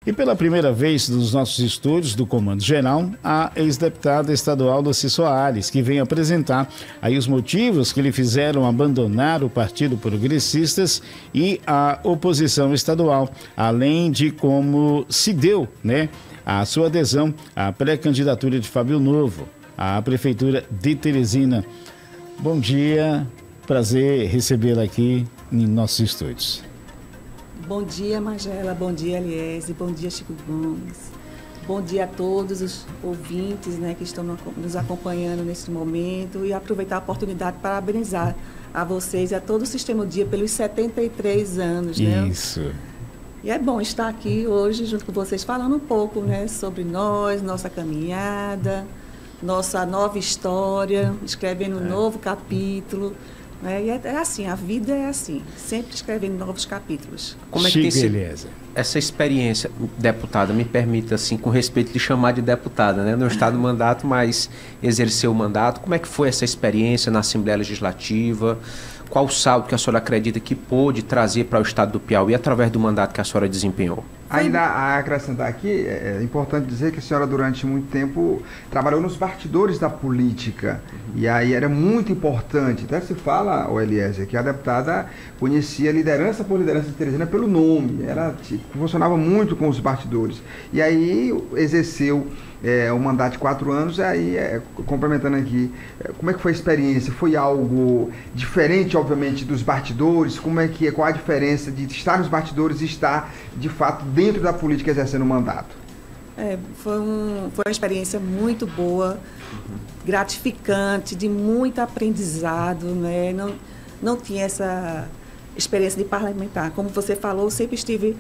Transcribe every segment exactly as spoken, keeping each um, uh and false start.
E pela primeira vez nos nossos estúdios do Comando Geral, a ex-deputada estadual Lucy Soares, que vem apresentar aí os motivos que lhe fizeram abandonar o Partido Progressistas e a oposição estadual, além de como se deu, né, a sua adesão à pré-candidatura de Fábio Novo à Prefeitura de Teresina. Bom dia, prazer recebê-la aqui em nossos estúdios. Bom dia, Magela, bom dia, Eliese, bom dia, Chico Gomes, bom dia a todos os ouvintes, né, que estão nos acompanhando nesse momento, e aproveitar a oportunidade para parabenizar a vocês e a todo o Sistema Dia pelos setenta e três anos, né? Isso. E é bom estar aqui hoje junto com vocês falando um pouco, né, sobre nós, nossa caminhada, nossa nova história, escrevendo um é. novo capítulo. É, e é assim, a vida é assim, sempre escrevendo novos capítulos. Como é que tem sido essa experiência, deputada, me permita, assim, com respeito de chamar de deputada, né? Não está no mandato, mas exerceu o mandato. Como é que foi essa experiência na Assembleia Legislativa? Qual o saldo que a senhora acredita que pôde trazer para o estado do Piauí através do mandato que a senhora desempenhou? Ainda a acrescentar aqui, é importante dizer que a senhora durante muito tempo trabalhou nos bastidores da política, uhum. e aí era muito importante, até se fala, o Eliezer, que a deputada conhecia liderança por liderança de Teresina pelo nome, ela funcionava muito com os bastidores, e aí exerceu é, um mandato de quatro anos, e aí, é, complementando aqui, é, como é que foi a experiência? Foi algo diferente, obviamente, dos bastidores? Como é que, qual a diferença de estar nos bastidores e estar, de fato, dentro da política exercendo o mandato? É, foi, um, foi uma experiência muito boa, uhum. gratificante, de muito aprendizado, né? Não, não tinha essa experiência de parlamentar. Como você falou, eu sempre estive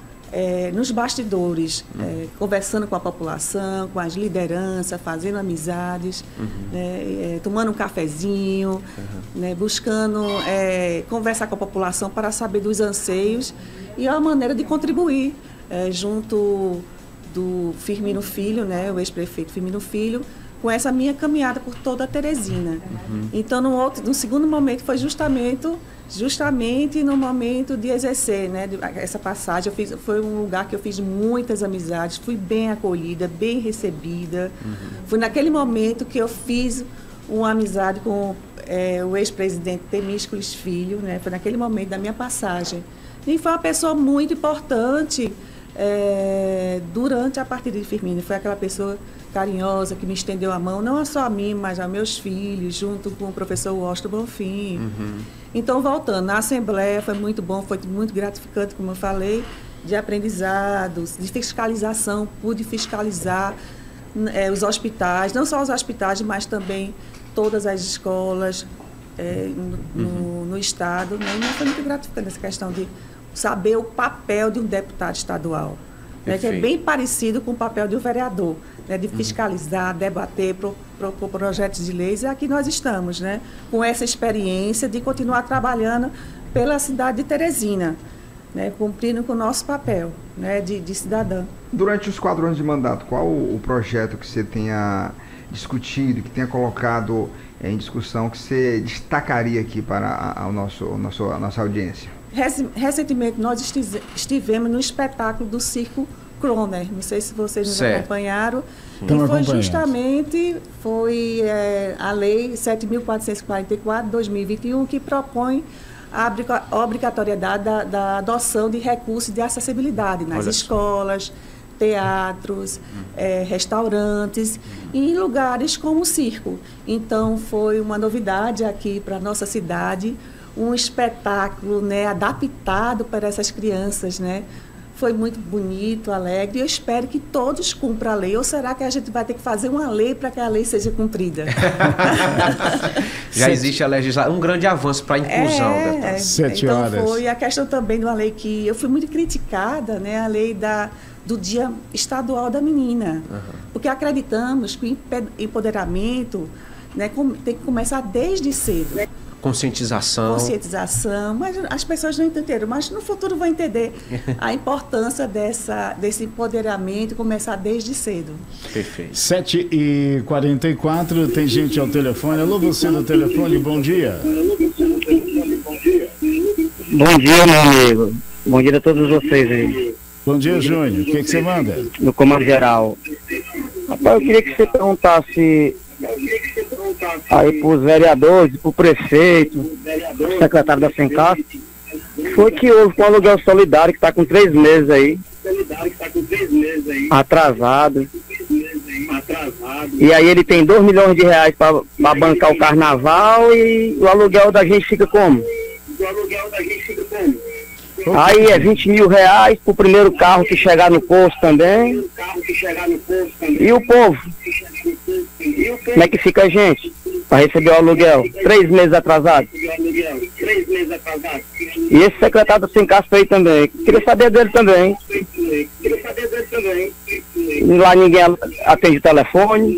é, nos bastidores, uhum. é, conversando com a população, com as lideranças, fazendo amizades, uhum. né? é, tomando um cafezinho, uhum. né? buscando é, conversar com a população para saber dos anseios e a maneira de contribuir é, junto do Firmino Filho, né, o ex-prefeito Firmino Filho, com essa minha caminhada por toda a Teresina. Uhum. Então, no, outro, no segundo momento, foi justamente, justamente no momento de exercer, né, de, essa passagem. Eu fiz, foi um lugar que eu fiz muitas amizades, fui bem acolhida, bem recebida. Uhum. Foi naquele momento que eu fiz uma amizade com é, o ex-presidente Temíscolis Filho, né, foi naquele momento da minha passagem. E foi uma pessoa muito importante é, durante a partida de Firmino. Foi aquela pessoa carinhosa que me estendeu a mão, não só a mim, mas a meus filhos, junto com o professor Washington Bonfim. Uhum. Então, voltando, na Assembleia foi muito bom, foi muito gratificante, como eu falei, de aprendizados, de fiscalização, pude fiscalizar é, os hospitais, não só os hospitais, mas também todas as escolas é, no, uhum. no, no Estado. Né? E foi muito gratificante essa questão de saber o papel de um deputado estadual, né, que é bem parecido com o papel de um vereador, né, de fiscalizar, uhum. debater, propor projetos de leis. E aqui nós estamos, né, com essa experiência de continuar trabalhando pela cidade de Teresina, né, cumprindo com o nosso papel, né, de, de cidadã. Durante os quatro anos de mandato, qual o, o projeto que você tenha discutido, que tenha colocado em discussão, que você destacaria aqui para a, a, o nosso, a, nosso, a nossa audiência? Recentemente, nós estivemos no espetáculo do Circo Kroner. Não sei se vocês nos certo. acompanharam. Então, e foi justamente foi, é, a Lei sete mil quatrocentos e quarenta e quatro de dois mil e vinte e um que propõe a obrigatoriedade da, da adoção de recursos de acessibilidade nas Olha escolas, só. teatros, hum. é, restaurantes hum. e em lugares como o circo. Então, foi uma novidade aqui para a nossa cidade, um espetáculo, né, adaptado para essas crianças, né? Foi muito bonito, alegre, e eu espero que todos cumpram a lei. Ou será que a gente vai ter que fazer uma lei para que a lei seja cumprida? Já existe a legislação, um grande avanço para a inclusão. É, da... Sete então horas. Foi a questão também de uma lei que eu fui muito criticada, né, a lei da, do Dia Estadual da Menina. Uhum. Porque acreditamos que o empoderamento, né, tem que começar desde cedo. Conscientização. Conscientização, mas as pessoas não entenderam, mas no futuro vão entender a importância dessa, desse empoderamento, começar desde cedo. Perfeito. sete e quarenta e quatro, tem gente ao telefone. Alô, você no telefone, bom dia. Bom dia, meu amigo. Bom dia a todos vocês aí. Bom dia, Júnior. O que, que você manda? No comando geral. Rapaz, eu queria que você perguntasse aí para os vereadores, para o prefeito, pro secretário da Sencas, foi que houve com o aluguel solidário que está com três meses aí, atrasado. E aí ele tem dois milhões de reais para bancar o carnaval e o aluguel da gente fica como? Aí é vinte mil reais pro primeiro carro que chegar no posto também. E o povo? Como é que fica a gente? Para receber o aluguel? Três meses atrasado. E esse secretário sem caspa aí também. Queria saber dele também. Lá ninguém atende o telefone.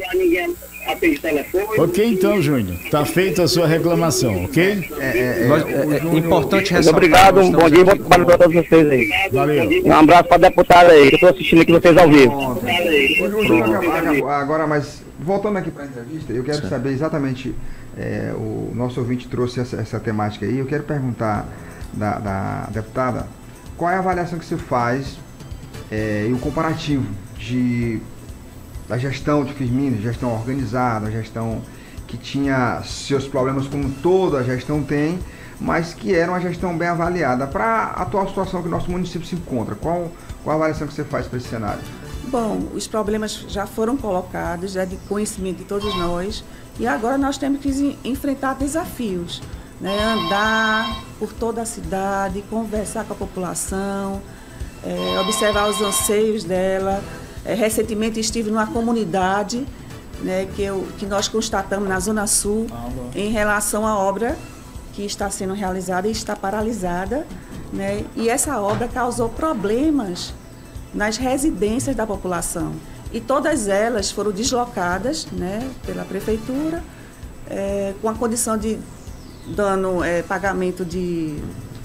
Ok, então, Júnior. Tá feita a sua reclamação, ok? É, é, é, é importante ressaltar. Obrigado, um bom dia e bom trabalho para todos vocês aí. Valeu. Um abraço para a deputada aí, que eu estou assistindo aqui vocês ao vivo. Agora, agora, mas voltando aqui para a entrevista, eu quero Sim. saber exatamente, é, o nosso ouvinte trouxe essa, essa temática aí, eu quero perguntar da, da deputada, qual é a avaliação que você faz é, e o comparativo de... da gestão de Firmino, gestão organizada, gestão que tinha seus problemas como toda a gestão tem, mas que era uma gestão bem avaliada para a atual situação que o nosso município se encontra. Qual, qual a avaliação que você faz para esse cenário? Bom, os problemas já foram colocados, já de conhecimento de todos nós, e agora nós temos que enfrentar desafios, né? Andar por toda a cidade, conversar com a população, é, observar os anseios dela. É, recentemente estive numa comunidade, né, que, eu, que nós constatamos na Zona Sul, ah, em relação à obra que está sendo realizada e está paralisada, né, e essa obra causou problemas nas residências da população. E todas elas foram deslocadas, né, pela prefeitura, é, com a condição de dano, é, pagamento de...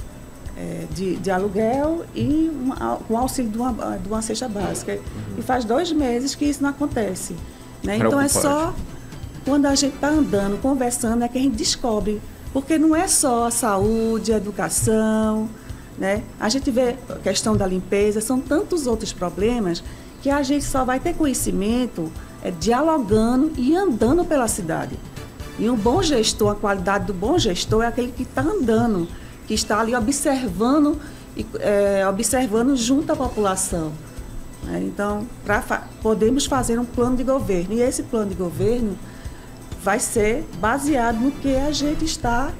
De, de aluguel e uma, com auxílio de uma, de uma cesta básica. Uhum. E faz dois meses que isso não acontece. Né? Então é só quando a gente está andando, conversando, é que a gente descobre. Porque não é só a saúde, a educação, né? A gente vê a questão da limpeza, são tantos outros problemas que a gente só vai ter conhecimento é, dialogando e andando pela cidade. E um bom gestor, a qualidade do bom gestor é aquele que está andando, que está ali observando, é, observando junto à população. Né? Então, pra fa- podemos fazer um plano de governo. E esse plano de governo vai ser baseado no que a gente está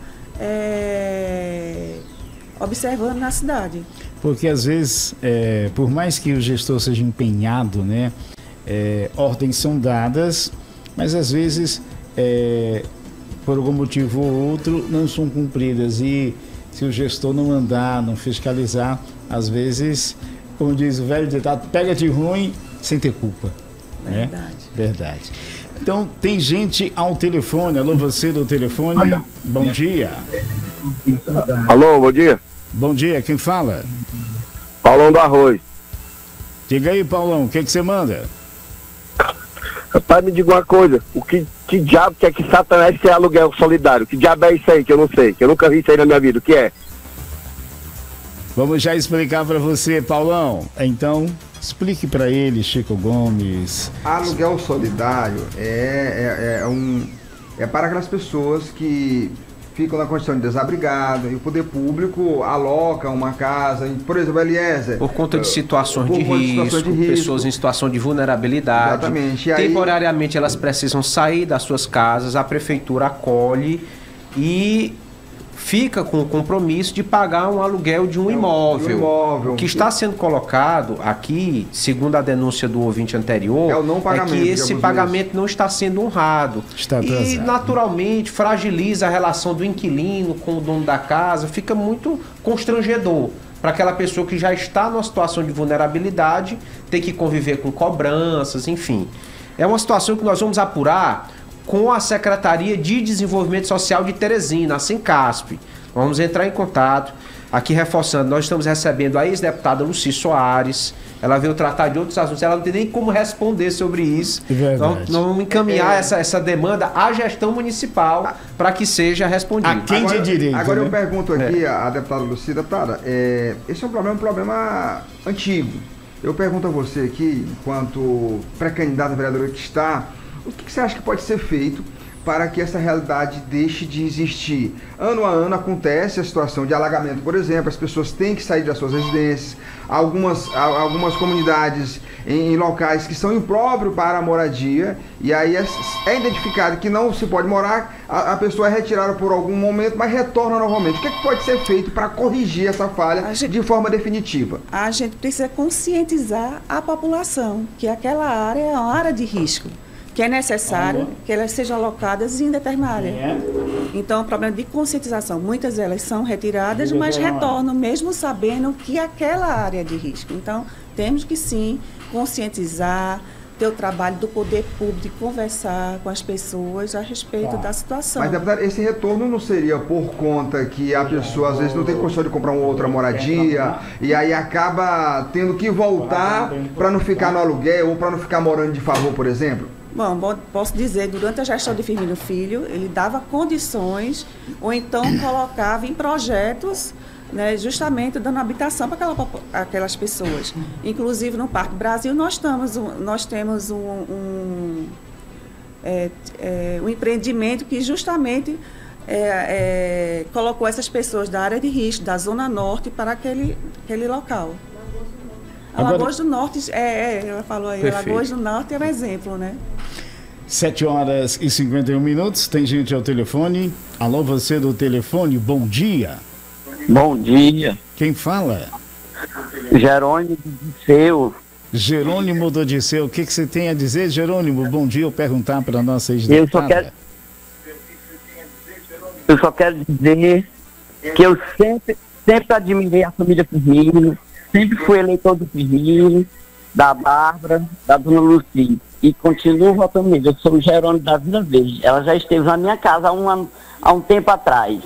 é, observando na cidade. Porque, às vezes, é, por mais que o gestor seja empenhado, né, é, ordens são dadas, mas, às vezes, é, por algum motivo ou outro, não são cumpridas. E se o gestor não andar, não fiscalizar, às vezes, como diz o velho ditado, pega de ruim sem ter culpa. Verdade. Né? Verdade. Então, tem gente ao telefone. Alô, você do telefone. Olha. Bom dia. Alô, bom dia. Bom dia, quem fala? Paulão do Arroz. Diga aí, Paulão, o que, que você manda? Rapaz, me diga uma coisa, o que, que diabo que é que Satanás quer aluguel solidário? Que diabo é isso aí que eu não sei, que eu nunca vi isso aí na minha vida, o que é? Vamos já explicar para você, Paulão. Então, explique para ele, Chico Gomes. Aluguel solidário é, é, é, um, é para aquelas pessoas que ficam na condição de desabrigado e o poder público aloca uma casa, por exemplo, Eliezer. Por conta de situações, de, risco, de situações de risco, pessoas em situação de vulnerabilidade. Exatamente. E temporariamente aí, elas precisam sair das suas casas, a prefeitura acolhe e fica com o compromisso de pagar um aluguel de um, é, imóvel. Um imóvel. O que está sendo colocado aqui, segundo a denúncia do ouvinte anterior, é, o não pagamento, é que esse pagamento vezes. não está sendo honrado. Está e, naturalmente, fragiliza a relação do inquilino com o dono da casa, fica muito constrangedor para aquela pessoa que já está numa situação de vulnerabilidade, ter que conviver com cobranças, enfim. É uma situação que nós vamos apurar com a Secretaria de Desenvolvimento Social de Teresina, a Sencasp. Vamos entrar em contato Aqui reforçando, nós estamos recebendo a ex-deputada Lucy Soares. Ela veio tratar de outros assuntos, ela não tem nem como responder sobre isso. Então, nós vamos encaminhar é. essa, essa demanda à gestão municipal para que seja respondida. A quem de direito, Agora né? eu pergunto aqui é. à deputada Lucy, deputada, é, esse é um problema, um problema antigo. Eu pergunto a você aqui, enquanto pré-candidata vereadora que está, o que, que você acha que pode ser feito para que essa realidade deixe de existir? Ano a ano acontece a situação de alagamento, por exemplo, as pessoas têm que sair das suas residências, algumas, algumas comunidades em, em locais que são impróprios para a moradia, e aí é, é identificado que não se pode morar, a, a pessoa é retirada por algum momento, mas retorna novamente. O que, é que pode ser feito para corrigir essa falha gente, de forma definitiva? A gente precisa conscientizar a população que aquela área é uma área de risco, que é necessário uhum. que elas sejam alocadas em determinada área. É. Então, o problema de conscientização, muitas delas são retiradas, mas retornam, mesmo sabendo que aquela área é de risco. Então, temos que sim conscientizar, ter o trabalho do poder público de conversar com as pessoas a respeito ah. da situação. Mas, deputado, esse retorno não seria por conta que a pessoa às vezes não tem condição de comprar uma outra moradia e aí acaba tendo que voltar para não ficar no aluguel ou para não ficar morando de favor, por exemplo? Bom, posso dizer, durante a gestão de Firmino Filho, ele dava condições ou então colocava em projetos, né, justamente dando habitação para aquela, aquelas pessoas. Inclusive, no Parque Brasil, nós, estamos, nós temos um, um, é, é, um empreendimento que justamente é, é, colocou essas pessoas da área de risco, da Zona Norte, para aquele, aquele local. Agora, Alagoas do Norte, é, é, ela falou aí, perfeito. Alagoas do Norte é um exemplo, né? sete horas e cinquenta e um minutos, tem gente ao telefone. Alô, você do telefone, bom dia. Bom dia. Quem fala? Jerônimo do Disseu. Jerônimo do Disseu, o que, que você tem a dizer, Jerônimo? Bom dia, eu perguntar para a nossa ex-deputada. Eu só quero... Eu só quero dizer que eu sempre, sempre admirei a família Firmino. Sempre fui eleitor do Firmino, da Bárbara, da Dona Lucy. E continuo votando nele. Eu sou o Jerônimo da Vila Verde. Ela já esteve na minha casa há um, ano, há um tempo atrás.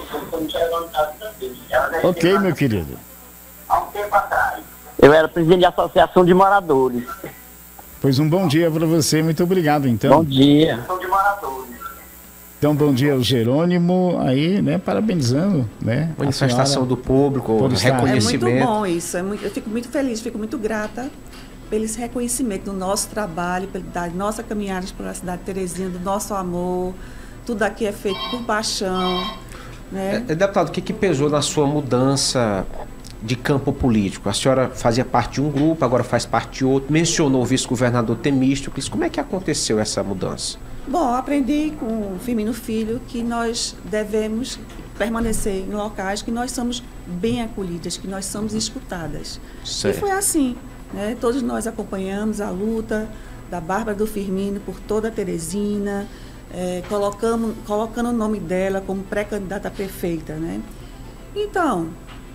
Ok, meu querido. Há um tempo atrás. Eu era presidente da Associação de Moradores. Pois um bom dia para você. Muito obrigado, então. Bom dia. Associação de Moradores. Então, bom dia ao Jerônimo, aí, né, parabenizando, né? Manifestação do público, reconhecimento. É muito bom isso, é muito, eu fico muito feliz, fico muito grata pelo esse reconhecimento do nosso trabalho, da nossa caminhada pela cidade de Teresina, do nosso amor, tudo aqui é feito por paixão, né? É, deputado, o que, que pesou na sua mudança de campo político? A senhora fazia parte de um grupo, agora faz parte de outro, mencionou o vice-governador Temístocles, como é que aconteceu essa mudança? Bom, aprendi com o Firmino Filho que nós devemos permanecer em locais que nós somos bem acolhidas, que nós somos escutadas. Certo. E foi assim, né? Todos nós acompanhamos a luta da Bárbara do Firmino por toda a Teresina, é, colocamos, colocando o nome dela como pré-candidata a prefeita, né? Então,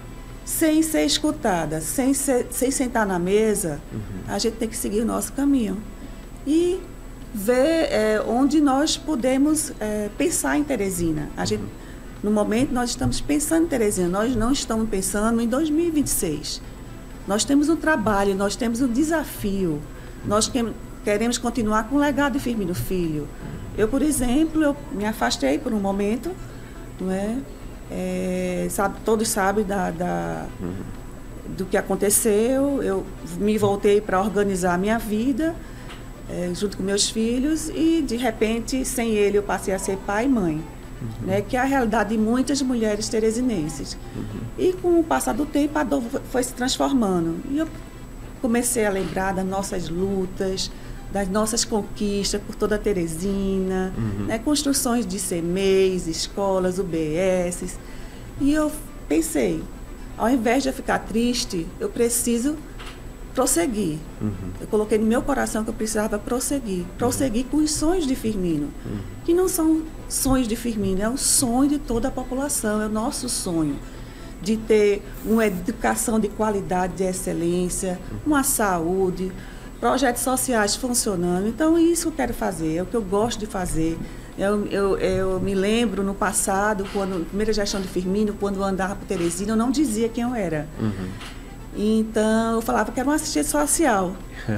sem ser escutada, sem, ser, sem sentar na mesa, uhum. a gente tem que seguir o nosso caminho. E ver é, onde nós podemos é, pensar em Teresina. A gente, no momento, nós estamos pensando em Teresina, nós não estamos pensando em dois mil e vinte e seis. Nós temos um trabalho, nós temos um desafio, nós que, queremos continuar com o legado de Firmino Filho. Eu, por exemplo, eu me afastei por um momento, não é? É, sabe, todos sabem da, da, do que aconteceu, eu me voltei para organizar a minha vida, É, junto com meus filhos, e de repente, sem ele, eu passei a ser pai e mãe, uhum. né, que é a realidade de muitas mulheres teresinenses. Uhum. E com o passar do tempo, a dor foi se transformando. E eu comecei a lembrar das nossas lutas, das nossas conquistas por toda a Teresina, uhum. né, construções de C M E is, escolas, U B S. E eu pensei, ao invés de eu ficar triste, eu preciso prosseguir. Uhum. Eu coloquei no meu coração que eu precisava prosseguir. Prosseguir uhum. com os sonhos de Firmino. Uhum. Que não são sonhos de Firmino, é o sonho de toda a população, é o nosso sonho. De ter uma educação de qualidade, de excelência, uhum. uma saúde, projetos sociais funcionando. Então, é isso que eu quero fazer, é o que eu gosto de fazer. Eu, eu, eu me lembro no passado, quando, na primeira gestão de Firmino, quando eu andava por Teresina, eu não dizia quem eu era. Uhum. Então, eu falava que era uma assistente social.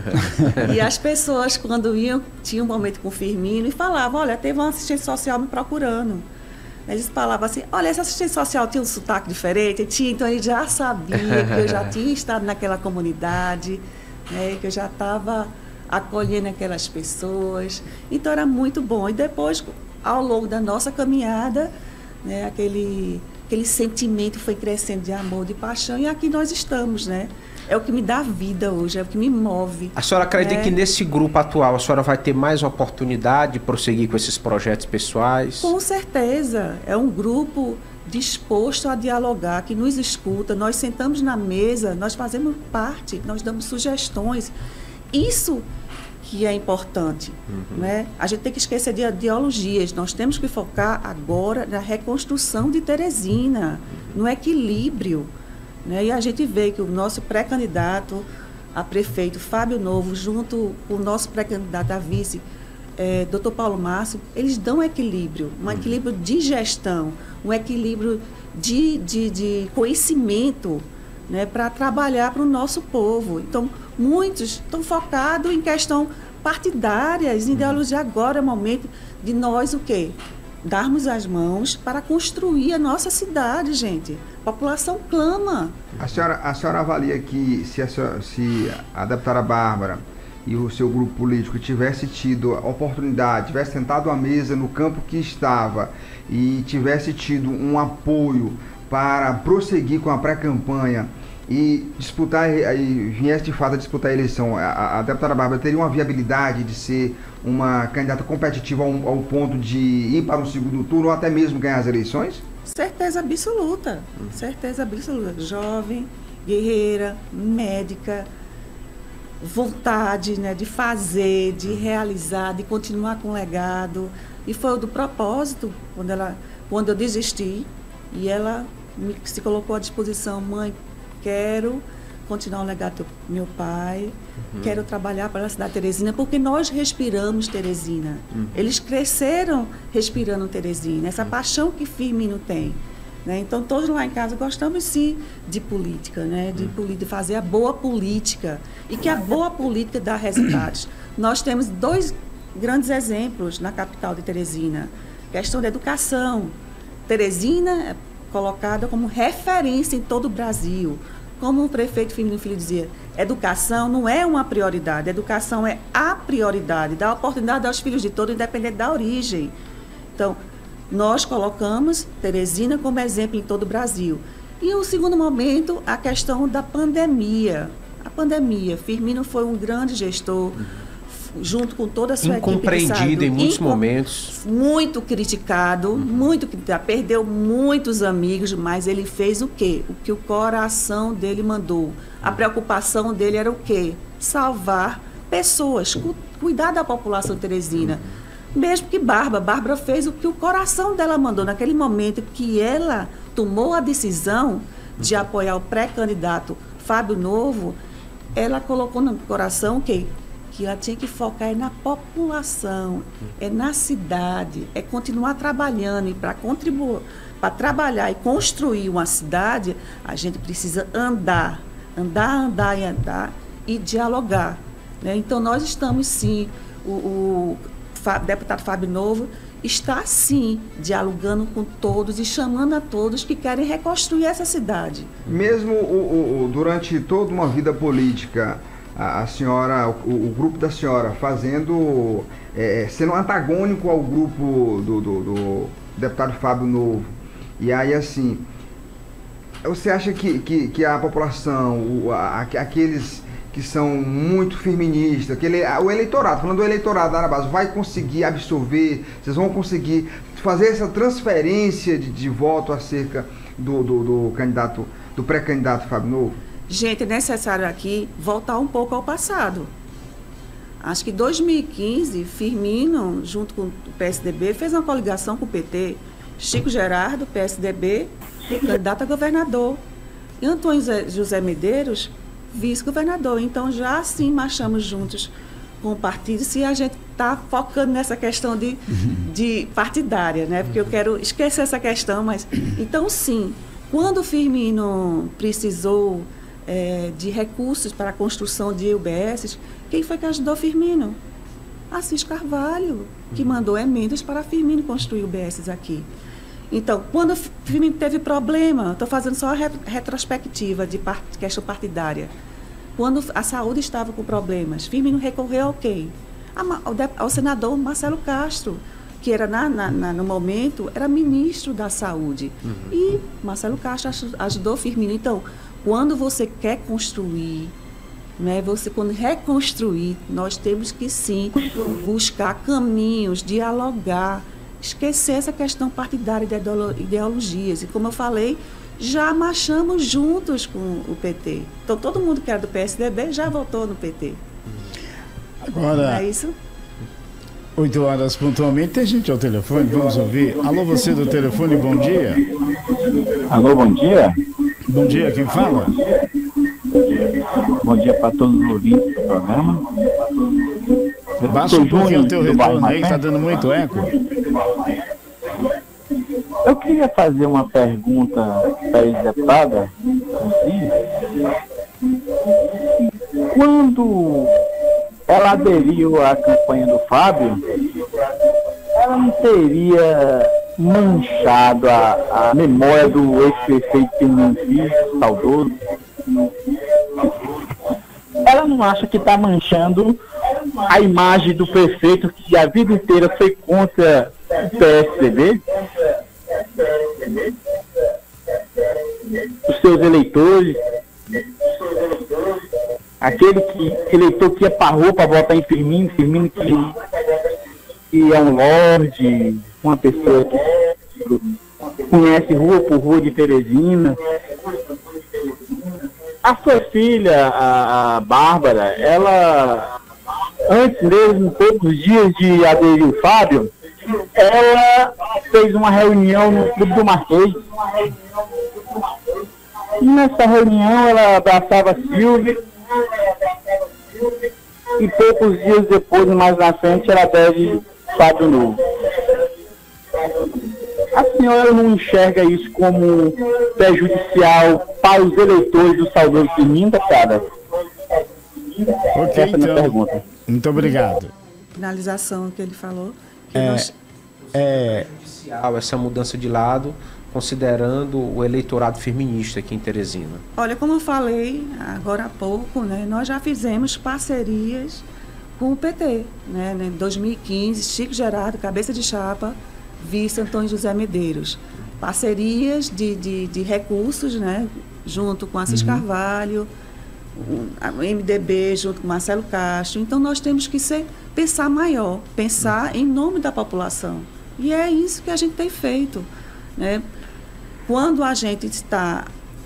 E as pessoas, quando iam, tinham um momento com o Firmino e falavam, olha, teve uma assistente social me procurando. Eles falavam assim, olha, essa assistente social tinha um sotaque diferente, tinha, então ele já sabia que eu já tinha estado naquela comunidade, né, que eu já estava acolhendo aquelas pessoas. Então era muito bom. E depois, ao longo da nossa caminhada, né, aquele, aquele sentimento foi crescendo de amor, de paixão, e aqui nós estamos, né? É o que me dá vida hoje, é o que me move. A senhora acredita né? que nesse grupo atual a senhora vai ter mais oportunidade de prosseguir com esses projetos pessoais? Com certeza. É um grupo disposto a dialogar, que nos escuta. Nós sentamos na mesa, nós fazemos parte, nós damos sugestões. Isso que é importante. Uhum. Né? A gente tem que esquecer de ideologias. Nós temos que focar agora na reconstrução de Teresina, no equilíbrio. Né? E a gente vê que o nosso pré-candidato a prefeito, Fábio Novo, junto com o nosso pré-candidato a vice, é, doutor Paulo Márcio, eles dão equilíbrio, um equilíbrio de gestão, um equilíbrio de, de, de conhecimento, né, para trabalhar para o nosso povo. Então, muitos estão focados em questão partidárias, em ideologia. Agora é o momento de nós o quê? Darmos as mãos para construir a nossa cidade, gente. A população clama. A senhora, a senhora avalia que se a, senhora, se a deputada Bárbara e o seu grupo político tivesse tido a oportunidade, tivesse sentado à mesa no campo que estava e tivesse tido um apoio para prosseguir com a pré-campanha e disputar, e viesse de fato a disputar a eleição, a, a deputada Bárbara teria uma viabilidade de ser uma candidata competitiva ao, ao ponto de ir para um segundo turno ou até mesmo ganhar as eleições? Certeza absoluta, certeza absoluta. Jovem, guerreira, médica, vontade, né, de fazer, de realizar, de continuar com o legado. E foi o do propósito, quando, ela, quando eu desisti, e ela me, se colocou à disposição, mãe, quero continuar o legado do meu pai, uhum. quero trabalhar para a cidade de Teresina, porque nós respiramos Teresina. Uhum. Eles cresceram respirando Teresina, essa uhum. paixão que Firmino tem. Né? Então, todos lá em casa gostamos, sim, de política, né? de, uhum. de fazer a boa política, e que a boa política dá resultados. Nós temos dois grandes exemplos na capital de Teresina. Questão da educação. Teresina é colocada como referência em todo o Brasil. Como o prefeito Firmino Filho dizia, educação não é uma prioridade, educação é a prioridade, dá oportunidade aos filhos de todos, independente da origem. Então, nós colocamos Teresina como exemplo em todo o Brasil. E o segundo momento, a questão da pandemia. A pandemia, Firmino foi um grande gestor, junto com toda a sua equipe de saúde. Incompreendido em muitos momentos. Muito criticado, uhum. muito criticado. Perdeu muitos amigos, mas ele fez o quê? O que o coração dele mandou. A preocupação dele era o quê? Salvar pessoas, cu cuidar da população teresina. Uhum. Mesmo que Bárbara, Bárbara fez o que o coração dela mandou. Naquele momento que ela tomou a decisão uhum. de apoiar o pré-candidato Fábio Novo, ela colocou no coração o quê? Que ela tinha que focar é na população, é na cidade, é continuar trabalhando. E para contribuir, para trabalhar e construir uma cidade, a gente precisa andar, andar, andar e andar e dialogar. Né? Então, nós estamos, sim, o, o deputado Fábio Novo está, sim, dialogando com todos e chamando a todos que querem reconstruir essa cidade. Mesmo o, o, durante toda uma vida política, a senhora, o, o grupo da senhora fazendo, é, sendo antagônico ao grupo do, do, do deputado Fábio Novo. E aí, assim, você acha que, que, que a população, o, a, aqueles que são muito firministas, aquele, o eleitorado, falando do eleitorado da Anabase, vai conseguir absorver, vocês vão conseguir fazer essa transferência de, de voto acerca do, do, do candidato, do pré-candidato Fábio Novo? Gente, é necessário aqui voltar um pouco ao passado. Acho que em dois mil e quinze, Firmino, junto com o P S D B, fez uma coligação com o P T. Chico Gerardo, P S D B, candidato a governador. E Antônio José Medeiros, vice-governador. Então, já assim, marchamos juntos com o partido. Se a gente está focando nessa questão de, de partidária, né? Porque eu quero esquecer essa questão, mas... Então, sim, quando o Firmino precisou é, de recursos para a construção de U B S, quem foi que ajudou o Firmino? Assis Carvalho, que mandou emendas para Firmino construir U B S aqui. Então, quando o Firmino teve problema, estou fazendo só a retrospectiva de part, questão partidária. Quando a saúde estava com problemas, Firmino recorreu ao quem? Ao, ao senador Marcelo Castro, que era na, na, na, no momento era ministro da Saúde. Uhum. E Marcelo Castro ajudou Firmino. Então, quando você quer construir, né, você, quando reconstruir, nós temos que sim buscar caminhos, dialogar, esquecer essa questão partidária de ideologias. E como eu falei, já marchamos juntos com o P T. Então, todo mundo que era do P S D B já votou no P T. Agora, não é isso? oito horas pontualmente, tem gente ao telefone, vamos ouvir. Alô, você do telefone, bom dia. Alô, bom dia. Bom dia, quem fala? Bom dia para todos os ouvintes do programa. Baixa um pouquinho o teu retorno aí, está dando muito eco. Eu queria fazer uma pergunta para a ex-deputada. Quando ela aderiu à campanha do Fábio, ela não teria manchado a, a memória do ex-prefeito Firmino Filho, saudoso? Ela não acha que está manchando a imagem do prefeito que a vida inteira foi contra o P S D B? Os seus eleitores, aquele que, eleitor que ia para a rua para votar em Firmino, Firmino que, que é um lorde, uma pessoa que conhece rua por rua de Teresina. A sua filha, a, a Bárbara, ela, antes mesmo, poucos dias de aderir o Fábio, ela fez uma reunião no Clube do Marquês. E nessa reunião ela abraçava a Silvia e poucos dias depois, mais na frente, ela deve Fábio Novo. A senhora não enxerga isso como prejudicial para os eleitores do saudoso Firmino, cara? Ok, essa é a minha pergunta. Muito obrigado. Finalização que ele falou. Que é, nós... é... essa mudança de lado, considerando o eleitorado firminista aqui em Teresina? Olha, como eu falei agora há pouco, né, nós já fizemos parcerias com o P T. Né, em dois mil e quinze, Chico Gerardo, cabeça de chapa, vice Antônio José Medeiros. Parcerias de, de, de recursos, né, junto com Assis uhum. Carvalho, o M D B, junto com Marcelo Castro. Então, nós temos que ser, pensar maior, pensar em nome da população. E é isso que a gente tem feito. Né? Quando a gente está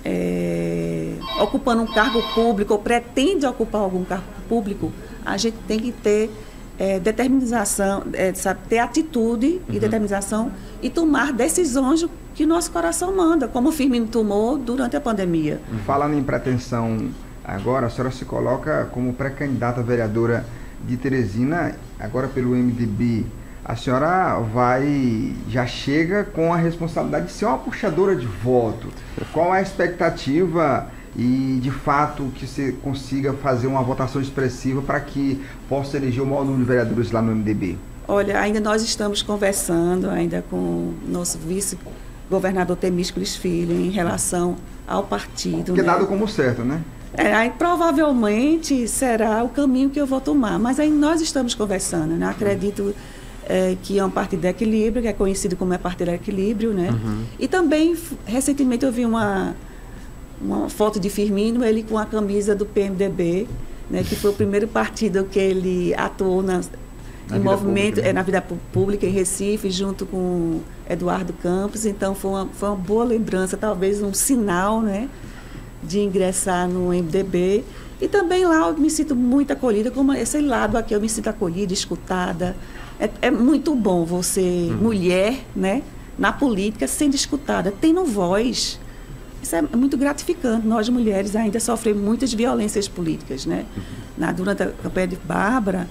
é, ocupando um cargo público ou pretende ocupar algum cargo público, a gente tem que ter é, determinação, é, sabe, ter atitude uhum. e determinação e tomar decisões que nosso coração manda, como o Firmino tomou durante a pandemia. Falando em pretensão agora, a senhora se coloca como pré-candidata vereadora de Teresina, agora pelo M D B. A senhora vai, já chega com a responsabilidade de ser uma puxadora de voto. Qual é a expectativa e, de fato, que você consiga fazer uma votação expressiva para que possa eleger o maior número de vereadores lá no M D B? Olha, ainda nós estamos conversando ainda com o nosso vice-governador Temíscolis Filho em relação ao partido. Que é né? dado como certo, né? É, aí, provavelmente será o caminho que eu vou tomar. Mas aí nós estamos conversando, né? Acredito... É, que é um partido de equilíbrio, que é conhecido como é partido de equilíbrio, né? Uhum. E também, recentemente, eu vi uma, uma foto de Firmino, ele com a camisa do P M D B, né? Que foi o primeiro partido que ele atuou na, na em movimento, pública, né? é, na vida pública em Recife, junto com Eduardo Campos. Então, foi uma, foi uma boa lembrança, talvez um sinal, né? De ingressar no M D B. E também lá eu me sinto muito acolhida, como esse lado aqui eu me sinto acolhida, escutada. É, é muito bom você, uhum. mulher, né, na política, sendo escutada, tendo voz. Isso é muito gratificante. Nós, mulheres, ainda sofremos muitas violências políticas. Né? Uhum. Na, durante a campanha de Bárbara,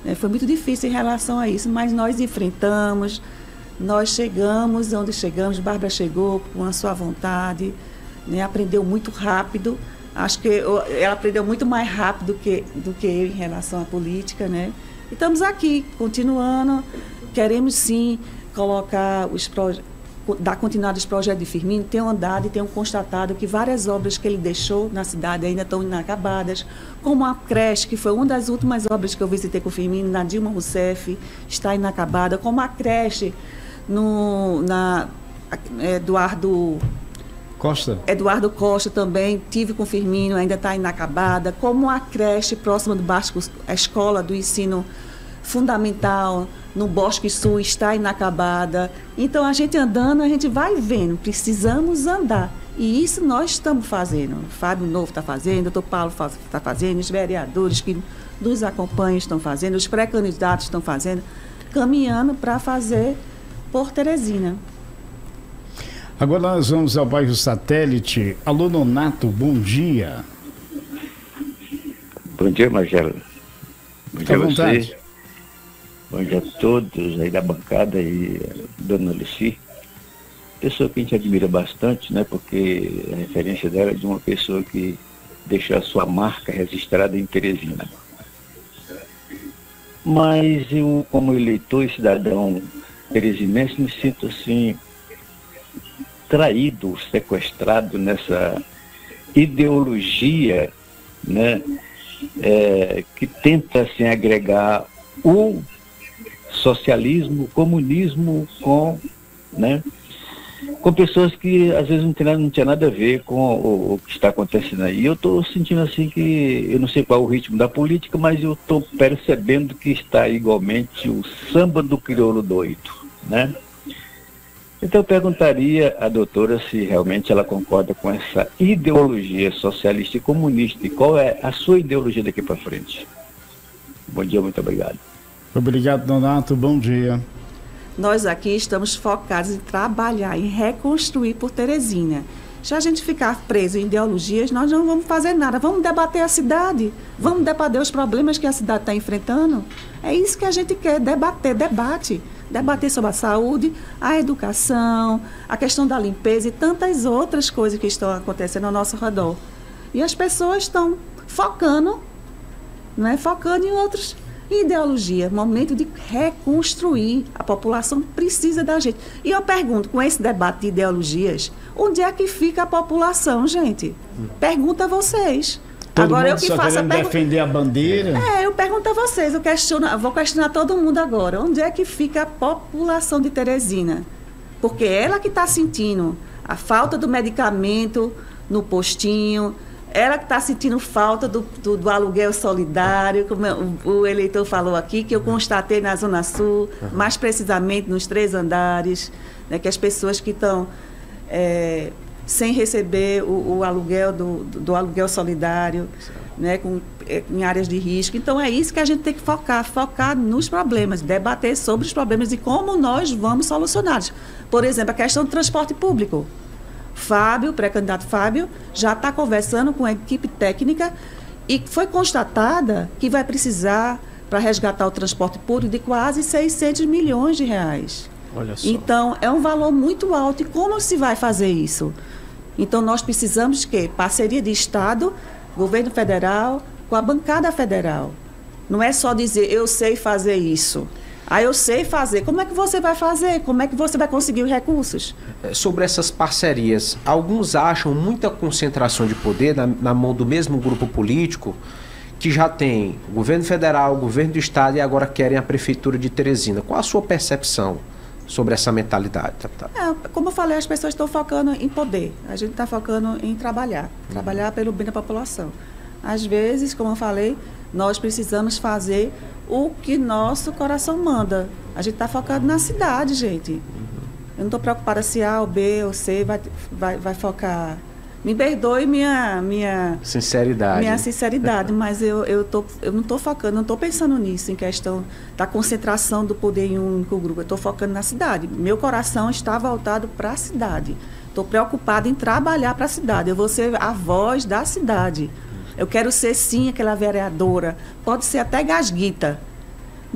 É, foi muito difícil em relação a isso, mas nós enfrentamos, nós chegamos onde chegamos, Bárbara chegou com a sua vontade, né, aprendeu muito rápido, acho que eu, ela aprendeu muito mais rápido que, do que eu em relação à política, né? E estamos aqui, continuando, queremos sim colocar os projetos, dar continuidade aos projetos de Firmino, tenho andado e tenho constatado que várias obras que ele deixou na cidade ainda estão inacabadas, como a creche, que foi uma das últimas obras que eu visitei com o Firmino, na Dilma Rousseff, está inacabada, como a creche no, na Eduardo Costa. Eduardo Costa também, tive com o Firmino, ainda está inacabada, como a creche próxima do Bosque, a escola do ensino fundamental no Bosque Sul está inacabada. Então, a gente andando, a gente vai vendo, precisamos andar. E isso nós estamos fazendo. O Fábio Novo está fazendo, o doutor Paulo está fazendo, os vereadores que nos acompanham estão fazendo, os pré-candidatos estão fazendo, caminhando para fazer por Teresina. Agora nós vamos ao bairro Satélite. Alô, Nonato, bom dia. Bom dia, Magela. Bom dia a você. Bom dia a todos aí da bancada e dona Luci. Pessoa que a gente admira bastante, né? Porque a referência dela é de uma pessoa que deixou a sua marca registrada em Teresina. Mas eu, como eleitor e cidadão teresinense, me sinto assim traído, sequestrado nessa ideologia, né, é, que tenta assim, agregar o socialismo, o comunismo com, né, com pessoas que às vezes não tem nada, não tinha nada a ver com o, o que está acontecendo aí. Eu estou sentindo assim que, eu não sei qual é o ritmo da política, mas eu estou percebendo que está igualmente o samba do crioulo doido, né? Então eu perguntaria à doutora se realmente ela concorda com essa ideologia socialista e comunista e qual é a sua ideologia daqui para frente. Bom dia, muito obrigado. Obrigado, Donato, bom dia. Nós aqui estamos focados em trabalhar, em reconstruir por Teresina. Se a gente ficar preso em ideologias, nós não vamos fazer nada. Vamos debater a cidade, vamos debater os problemas que a cidade está enfrentando. É isso que a gente quer, debater, debate. Debater sobre a saúde, a educação, a questão da limpeza e tantas outras coisas que estão acontecendo ao nosso redor. E as pessoas estão focando, né, focando em outras ideologias. Momento de reconstruir. A população precisa da gente. E eu pergunto, com esse debate de ideologias, onde é que fica a população, gente? Pergunta a vocês. Todo agora mundo eu que só faço a querendo pergunta. defender a bandeira. É, eu pergunto a vocês, eu, questiono, eu vou questionar todo mundo agora. Onde é que fica a população de Teresina? Porque ela que está sentindo a falta do medicamento no postinho, ela que está sentindo falta do, do, do aluguel solidário, como o, o eleitor falou aqui, que eu constatei na Zona Sul, uhum. mais precisamente nos três andares, né, que as pessoas que estão é, sem receber o, o aluguel do, do, do aluguel solidário, né, com, é, em áreas de risco. Então, é isso que a gente tem que focar, focar nos problemas, debater sobre os problemas e como nós vamos solucioná-los. Por exemplo, a questão do transporte público. Fábio, pré-candidato Fábio, já está conversando com a equipe técnica e foi constatada que vai precisar, para resgatar o transporte público, de quase seiscentos milhões de reais. Olha só. Então, é um valor muito alto. E como se vai fazer isso? Então, nós precisamos de quê? Parceria de Estado, governo federal, com a bancada federal. Não é só dizer, eu sei fazer isso. Ah, eu sei fazer. Como é que você vai fazer? Como é que você vai conseguir os recursos? Sobre essas parcerias, alguns acham muita concentração de poder na, na mão do mesmo grupo político que já tem o governo federal, o governo do estado e agora querem a prefeitura de Teresina. Qual a sua percepção sobre essa mentalidade, deputada? É, como eu falei, as pessoas estão focando em poder. A gente está focando em trabalhar. Trabalhar pelo bem da população. Às vezes, como eu falei, nós precisamos fazer o que nosso coração manda. A gente está focado na cidade, gente. Eu não estou preocupada se A ou B ou C vai, vai, vai focar. Me perdoe minha... minha sinceridade. Minha sinceridade, mas eu, eu, tô, eu não estou focando, não estou pensando nisso, em questão da concentração do poder em um único grupo. Eu estou focando na cidade. Meu coração está voltado para a cidade. Estou preocupada em trabalhar para a cidade. Eu vou ser a voz da cidade. Eu quero ser, sim, aquela vereadora. Pode ser até gasguita.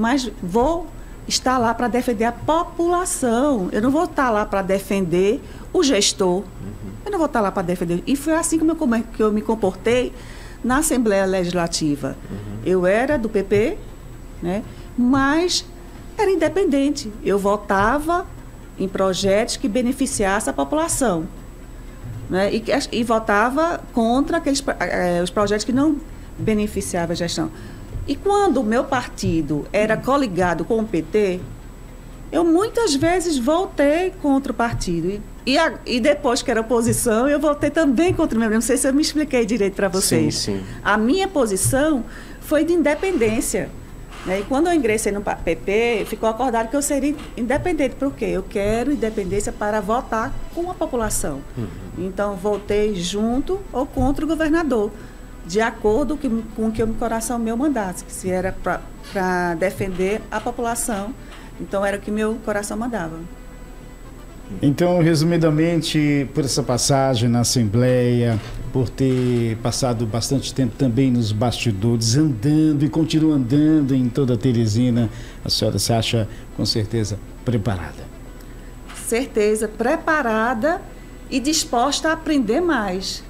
mas vou estar lá para defender a população. Eu não vou estar lá para defender o gestor. Uhum. Eu não vou estar lá para defender. E foi assim que eu, que eu me comportei na Assembleia Legislativa. Uhum. Eu era do P P, né, mas era independente. Eu votava em projetos que beneficiassem a população, né, e, e votava contra aqueles, eh, os projetos que não beneficiavam a gestão. E quando o meu partido era coligado com o P T, eu muitas vezes voltei contra o partido. E, e, a, e depois que era oposição, eu voltei também contra o meu. Não sei se eu me expliquei direito para vocês. Sim, sim. A minha posição foi de independência. Né? E quando eu ingressei no P P, ficou acordado que eu seria independente. Por quê? Eu quero independência para votar com a população. Uhum. Então, votei junto ou contra o governador, de acordo com o que o coração meu mandasse, que se era para defender a população, então era o que meu coração mandava. Então, resumidamente, por essa passagem na Assembleia, por ter passado bastante tempo também nos bastidores, andando e continua andando em toda a Teresina, a senhora se acha com certeza preparada? Certeza, preparada e disposta a aprender mais.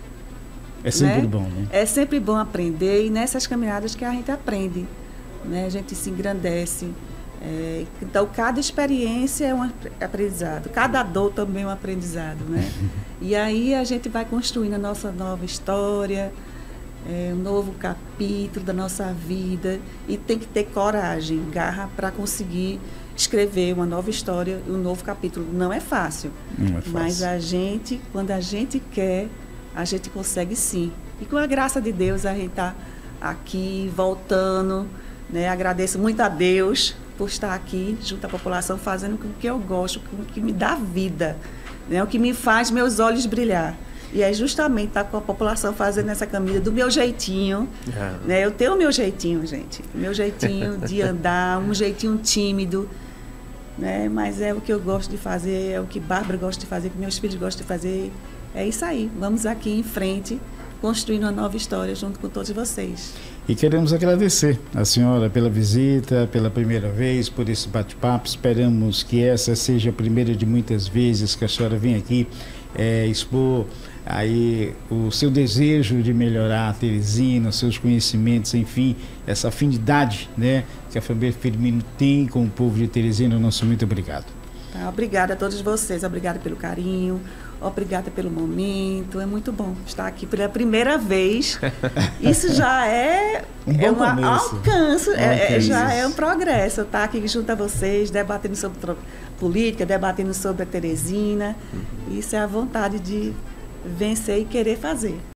É sempre né? bom, né? É sempre bom aprender, e nessas caminhadas que a gente aprende, né? A gente se engrandece. É, então, cada experiência é um aprendizado, cada dor também é um aprendizado, né? E aí a gente vai construindo a nossa nova história, é, um novo capítulo da nossa vida, e tem que ter coragem, garra para conseguir escrever uma nova história, um novo capítulo. Não é fácil, Não é fácil. Mas a gente, quando a gente quer, a gente consegue sim. E com a graça de Deus a gente está aqui, voltando, né? Agradeço muito a Deus por estar aqui junto à população, fazendo com que eu gosto, com o que me dá vida, né? O que me faz meus olhos brilhar. E é justamente estar com a população fazendo essa caminhada do meu jeitinho. É. Né? Eu tenho o meu jeitinho, gente. Meu jeitinho de andar, um jeitinho tímido. Né? Mas é o que eu gosto de fazer, é o que Bárbara gosta de fazer, que meus filhos gostam de fazer. É isso aí, vamos aqui em frente, construindo uma nova história junto com todos vocês. E queremos agradecer a senhora pela visita, pela primeira vez, por esse bate-papo. Esperamos que essa seja a primeira de muitas vezes que a senhora vem aqui é, expor aí o seu desejo de melhorar a Teresina, seus conhecimentos, enfim, essa afinidade, né, que a família Firmino tem com o povo de Teresina. Nosso muito obrigado. Tá, obrigada a todos vocês, obrigada pelo carinho. Obrigada pelo momento, é muito bom estar aqui pela primeira vez. Isso já é um, é um alcance, é, é, já é um progresso. Estar aqui junto a vocês, debatendo sobre política, debatendo sobre a Teresina. Isso é a vontade de vencer e querer fazer.